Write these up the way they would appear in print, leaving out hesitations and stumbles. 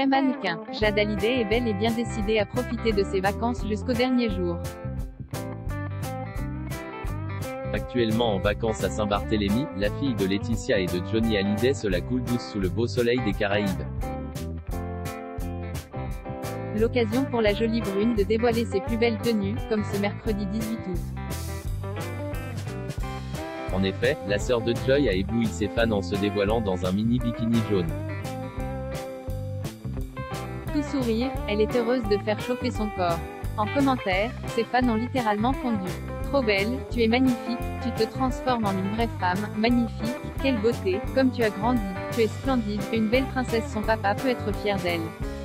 Vrai mannequin, Jade Hallyday est bel et bien décidée à profiter de ses vacances jusqu'au dernier jour. Actuellement en vacances à Saint-Barthélemy, la fille de Laetitia et de Johnny Hallyday se la coule douce sous le beau soleil des Caraïbes. L'occasion pour la jolie brune de dévoiler ses plus belles tenues, comme ce mercredi 18 août. En effet, la sœur de Joy a ébloui ses fans en se dévoilant dans un mini bikini jaune. Tout sourire, elle est heureuse de faire chauffer son corps. En commentaire, ses fans ont littéralement fondu. Trop belle, tu es magnifique, tu te transformes en une vraie femme, magnifique, quelle beauté, comme tu as grandi, tu es splendide, une belle princesse, son papa peut être fier d'elle.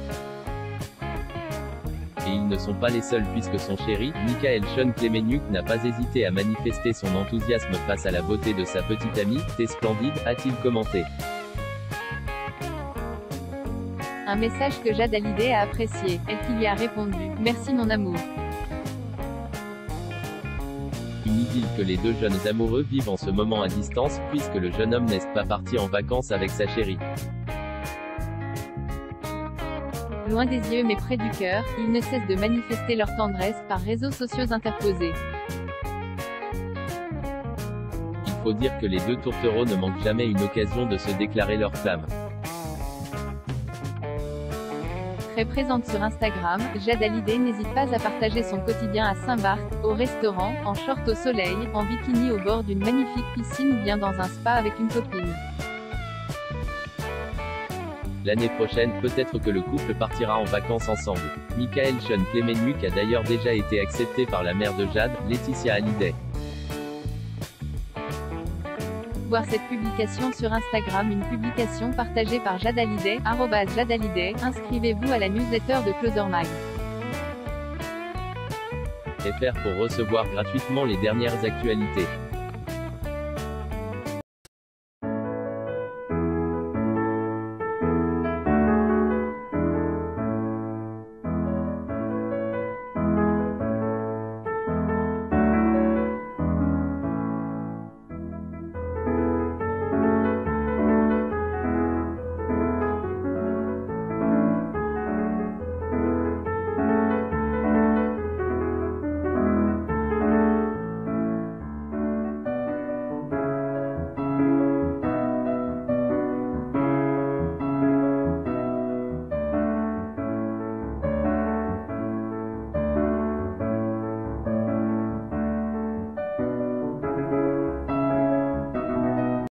Et ils ne sont pas les seuls puisque son chéri, Michael Sean Klemenuk, n'a pas hésité à manifester son enthousiasme face à la beauté de sa petite amie. T'es splendide, a-t-il commenté. Un message que Jade Hallyday a apprécié, elle qui lui a répondu « Merci mon amour ». Une idylle que les deux jeunes amoureux vivent en ce moment à distance, puisque le jeune homme n'est pas parti en vacances avec sa chérie. Loin des yeux mais près du cœur, ils ne cessent de manifester leur tendresse par réseaux sociaux interposés. Il faut dire que les deux tourtereaux ne manquent jamais une occasion de se déclarer leur flamme. Très présente sur Instagram, Jade Hallyday n'hésite pas à partager son quotidien à Saint-Barth, au restaurant, en short au soleil, en bikini au bord d'une magnifique piscine ou bien dans un spa avec une copine. L'année prochaine, peut-être que le couple partira en vacances ensemble. Michael Sean Klemenuk a d'ailleurs déjà été accepté par la mère de Jade, Laetitia Hallyday. Voir cette publication sur Instagram, une publication partagée par Jade Hallyday, @Jade Hallyday, inscrivez-vous à la newsletter de Closer Mag. FR pour recevoir gratuitement les dernières actualités.